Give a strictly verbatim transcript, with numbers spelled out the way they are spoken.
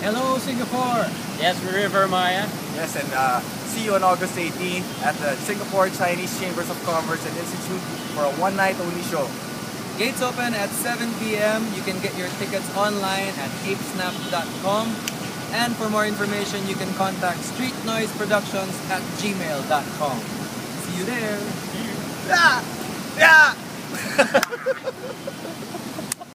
Hello, Singapore! Yes, Rivermaya. Yes, and uh, see you on August eighteenth at the Singapore Chinese Chambers of Commerce and Institute for a one-night only show. Gates open at seven p m You can get your tickets online at apesnap dot com. And for more information, you can contact street noise productions at gmail dot com. See you there! Yeah! Yeah!